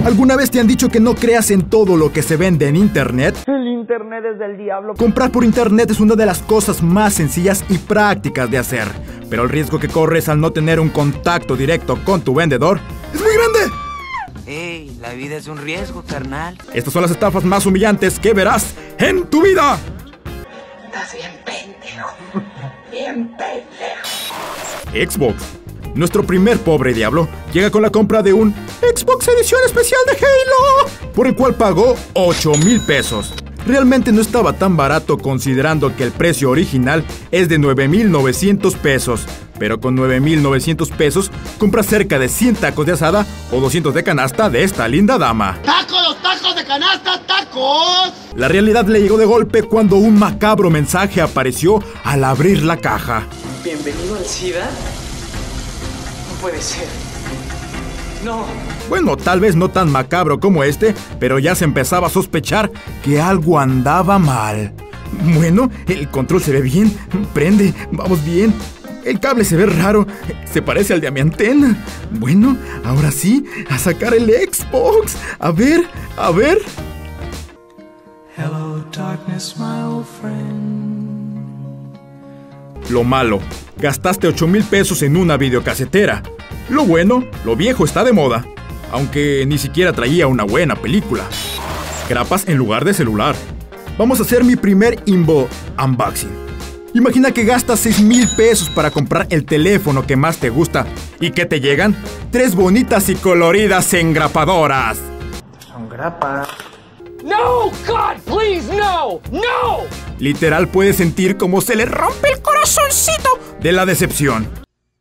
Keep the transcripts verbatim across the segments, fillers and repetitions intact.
¿Alguna vez te han dicho que no creas en todo lo que se vende en internet? El internet es del diablo. Comprar por internet es una de las cosas más sencillas y prácticas de hacer, pero el riesgo que corres al no tener un contacto directo con tu vendedor es muy grande. Ey, la vida es un riesgo, carnal. Estas son las estafas más humillantes que verás en tu vida. Estás bien pendejo. Bien pendejo. Xbox. Nuestro primer pobre diablo llega con la compra de un Xbox Edición Especial de Halo, por el cual pagó ocho mil pesos. Realmente no estaba tan barato considerando que el precio original es de nueve mil novecientos pesos. Pero con nueve mil novecientos pesos compras cerca de cien tacos de asada o doscientos de canasta de esta linda dama. ¡Tacos, tacos de canasta, tacos! La realidad le llegó de golpe cuando un macabro mensaje apareció al abrir la caja. ¿Bienvenido al SIDA? No puede ser. No. Bueno, tal vez no tan macabro como este, pero ya se empezaba a sospechar que algo andaba mal. Bueno, el control se ve bien, prende, vamos bien. El cable se ve raro, se parece al de mi antena. Bueno, ahora sí, a sacar el Xbox. A ver, a ver. Hello, darkness, my old friend. Lo malo, gastaste ocho mil pesos en una videocasetera. Lo bueno, lo viejo está de moda, aunque ni siquiera traía una buena película. Grapas en lugar de celular. Vamos a hacer mi primer Invo unboxing. Imagina que gastas seis mil pesos para comprar el teléfono que más te gusta y que te llegan tres bonitas y coloridas engrapadoras. Son grapas. No, God, please, no, no. Literal puedes sentir cómo se le rompe el corazoncito de la decepción.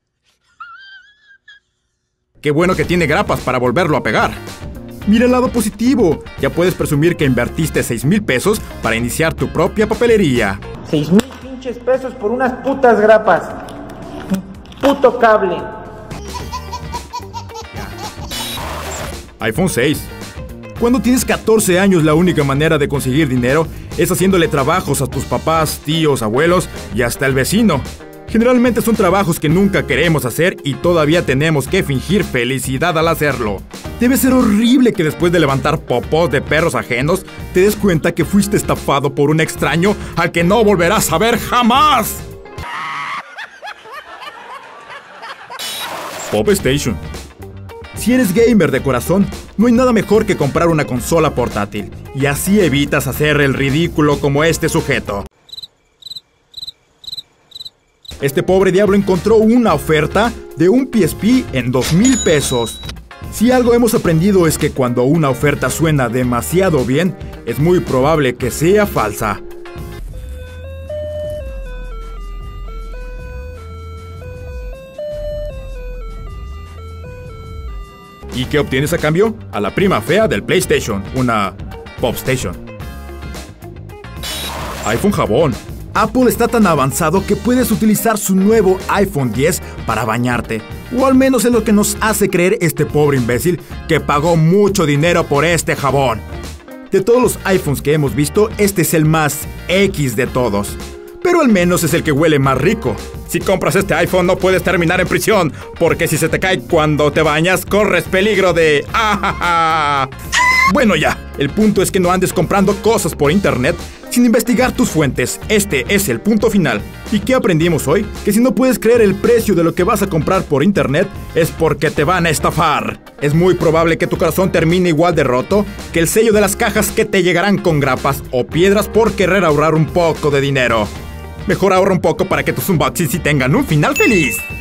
Qué bueno que tiene grapas para volverlo a pegar. Mira el lado positivo, ya puedes presumir que invertiste seis mil pesos para iniciar tu propia papelería. Seis mil pinches pesos por unas putas grapas. Un puto cable. iPhone seis. Cuando tienes catorce años, la única manera de conseguir dinero es haciéndole trabajos a tus papás, tíos, abuelos y hasta el vecino. Generalmente son trabajos que nunca queremos hacer y todavía tenemos que fingir felicidad al hacerlo. Debe ser horrible que después de levantar popós de perros ajenos, te des cuenta que fuiste estafado por un extraño al que no volverás a ver jamás. Pop Station. Si eres gamer de corazón, no hay nada mejor que comprar una consola portátil, y así evitas hacer el ridículo como este sujeto. Este pobre diablo encontró una oferta de un P S P en dos mil pesos. Si algo hemos aprendido es que cuando una oferta suena demasiado bien, es muy probable que sea falsa. ¿Y qué obtienes a cambio? A la prima fea del PlayStation, una Pop Station. iPhone jabón. Apple está tan avanzado que puedes utilizar su nuevo iPhone diez para bañarte. O al menos es lo que nos hace creer este pobre imbécil que pagó mucho dinero por este jabón. De todos los iPhones que hemos visto, este es el más X de todos. Pero al menos es el que huele más rico. Si compras este iPhone no puedes terminar en prisión, porque si se te cae cuando te bañas, corres peligro de... ¡Ah! Bueno ya, el punto es que no andes comprando cosas por internet sin investigar tus fuentes. Este es el punto final. ¿Y qué aprendimos hoy? Que si no puedes creer el precio de lo que vas a comprar por internet, es porque te van a estafar. Es muy probable que tu corazón termine igual de roto que el sello de las cajas que te llegarán con grapas o piedras por querer ahorrar un poco de dinero. Mejor ahorra un poco para que tus unboxings sí tengan un final feliz.